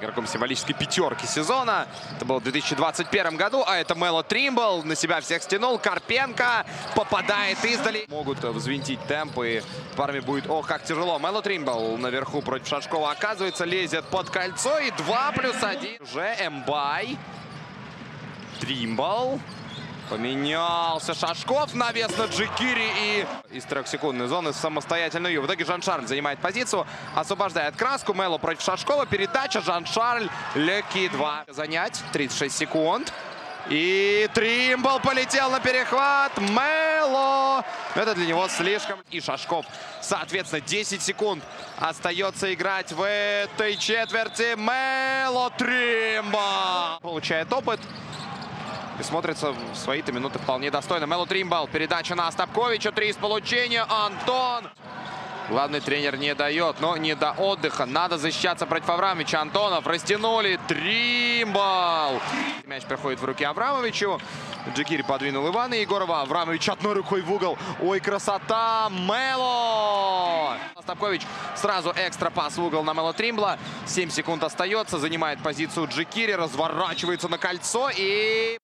игроком символической пятерки сезона. Это было в 2021 году, а это Мело Тримбл. На себя всех стянул. Карпенко попадает издали. Могут взвинтить темп, и парами будет, ох, как тяжело. Мело Тримбл наверху против Шашкова оказывается, лезет под кольцо, и 2+1. Уже Эмбай. Тримбл. Поменялся Шашков, навес на Джекири, и из 3-секундной зоны самостоятельную. В итоге Жан-Шарль занимает позицию, освобождает краску. Мело против Шашкова, передача, Жан-Шарль, Леки 2. Занять, 36 секунд. И Тримбл полетел на перехват. Мело. Это для него слишком. И Шашков, соответственно, 10 секунд остается играть в этой четверти. Мело Тримбл получает опыт. И смотрится в свои-то минуты вполне достойно. Мело Тримбл. Передача на Остапковича. 3 из получения. Антон. Главный тренер не дает, но не до отдыха. Надо защищаться против Аврамовича. Антонов растянули. Тримбл. Мяч проходит в руки Аврамовичу. Джекири подвинул Ивана Егорова. Аврамович одной рукой в угол. Ой, красота. Мело. Остапкович сразу экстра пас в угол на Мело Тримбла. 7 секунд остается. Занимает позицию Джекири. Разворачивается на кольцо и...